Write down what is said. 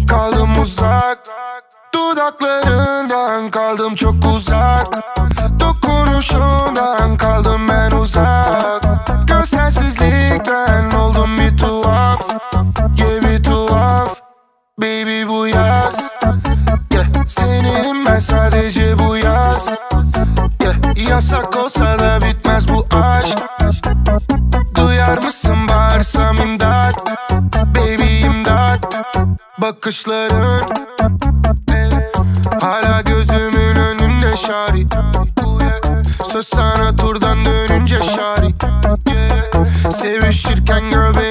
kaldım uzak. Dudaklarından kaldım çok uzak. Dokunuşundan kaldım ben uzak. Gözsensizlikten oldum bir tuhaf. Yeah, bir tuhaf. Baby bu yaz, yeah, seninim ben sadece bu yaz, yeah, yasak olsa da bitmez bu aşk. Duyar mısın bağırsam imdat, baby imdat. Bakışların hala gözümün önünde şari, yeah. Söz sana turdan dönünce şari, yeah. Sevişirken girl